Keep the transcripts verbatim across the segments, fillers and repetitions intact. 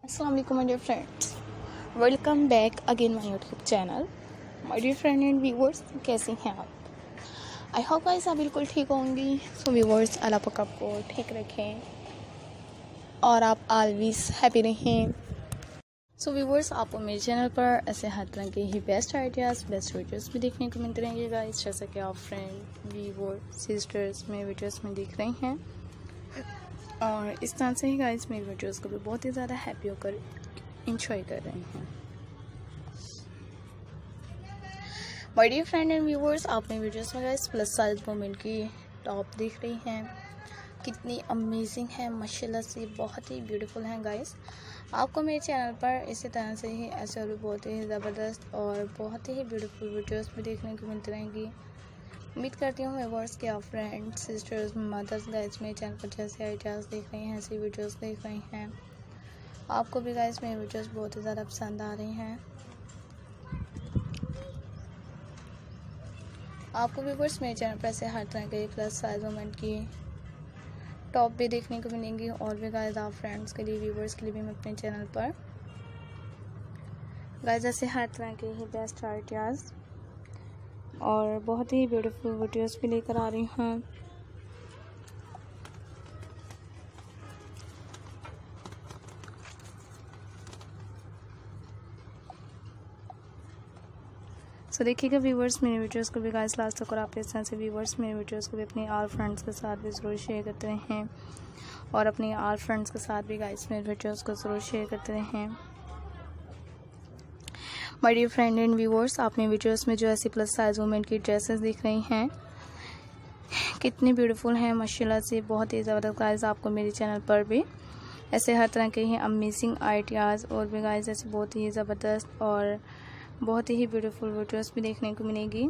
अस्सलाम वालेकुम my dear friends, welcome back again my YouTube channel. My dear friend and viewers, कैसे हैं आप? आई होप गाइस आप बिल्कुल ठीक होंगी। सो व्यूवर्स, अल्लाह पाक आपको ठीक रखें और आप ऑलवेज हैप्पी रहें। सो व्यूवर्स, आपको मेरे चैनल पर ऐसे हर तरह के ही बेस्ट आइडियाज़, बेस्ट वीडियोस भी देखने को मिलते रहेंगे गाइस। जैसा कि आप फ्रेंड, व्यूवर, सिस्टर्स में वीडियोस में देख रहे हैं, और इस तरह से ही गाइस मेरी वीडियोस को भी बहुत ही ज़्यादा हैप्पी होकर इंजॉय कर रहे हैं। My dear friend and viewers, आप मेरी वीडियोस में गाइस प्लस साइज मोमेंट की टॉप देख रही हैं। कितनी अमेजिंग है, माशाल्लाह से बहुत ही ब्यूटीफुल हैं गाइस। आपको मेरे चैनल पर इसी तरह से ही ऐसे और भी बहुत ही ज़बरदस्त और बहुत ही ब्यूटीफुल वीडियोस भी देखने को मिलती रहेंगी। उम्मीद करती हूँ व्यूअर्स के आप फ्रेंड्स, सिस्टर्स, मदर्स गाइस मेरे चैनल पर जैसे आइडियाज़ देख रही हैं, ऐसी वीडियोस देख रही हैं, आपको भी गाइस मेरी वीडियोस बहुत ही ज़्यादा पसंद आ रही हैं। आपको व्यूअर्स मेरे चैनल पर ऐसे हर तरह के प्लस साइज मोमेंट की टॉप भी देखने को मिलेंगी, और भी गाइस आप फ्रेंड्स के लिए, व्यूअर्स के लिए भी मैं अपने चैनल पर गाइस ऐसे हर तरह के ही बेस्ट आइडियाज़ और बहुत ही ब्यूटीफुल वीडियोस भी लेकर आ रही हूँ। सो so, देखिएगा व्यूवर्स मेरे वीडियोस को भी गाइस लास्ट तक, और आप इस तरह से व्यूवर्स मेरे वीडियोस को भी अपने ऑल फ्रेंड्स के साथ भी ज़रूर शेयर करते रहें, और अपने ऑल फ्रेंड्स के साथ भी गाइस मेरे वीडियोस को ज़रूर शेयर करते रहें। My dear friend and viewers, आप मेरे वीडियोस में जो ऐसी प्लस साइज वुमेन की ड्रेसेस दिख रही हैं, कितनी ब्यूटीफुल हैं माशाल्लाह से, बहुत ही ज़बरदस्त गाइस। आपको मेरे चैनल पर भी ऐसे हर तरह के ही अमेजिंग आइडियाज़ और भी गाइस ऐसे बहुत ही ज़बरदस्त और बहुत ही ब्यूटीफुल वीडियोस भी देखने को मिलेगी।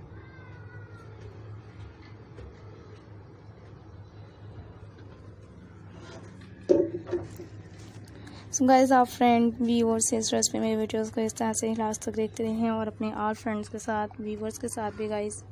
सो गाइस आप फ्रेंड, व्यूअर्स, सिस्टर्स पे मेरे वीडियोस को इस तरह से लास्ट तक देखते रहें, और अपने ऑल फ्रेंड्स के साथ, व्यूअर्स के साथ भी guys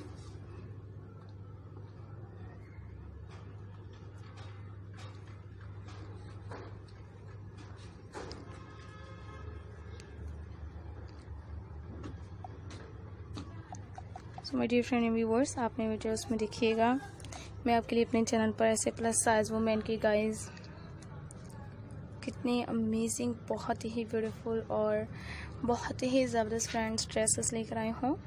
so my dear friend and viewers, आप मेरे वीडियोस में देखिएगा, मैं आपके लिए अपने चैनल पर ऐसे प्लस साइज वुमेन की गाइस कितनी अमेजिंग, बहुत ही ब्यूटीफुल और बहुत ही ज़बरदस्त फ्रेंड्स ड्रेसेस लेकर आई हूँ,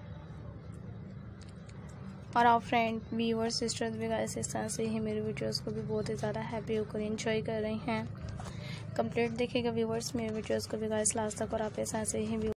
और आप फ्रेंड, व्यूअर्स, सिस्टर्स भी गाइस इस तरह से ही मेरे वीडियोस को भी बहुत ही ज़्यादा हैप्पी होकर एंजॉय कर रही हैं। कंप्लीट देखिएगा व्यूअर्स मेरे वीडियोस को भी गाइस लास्ट तक, और आप इस तरह से ही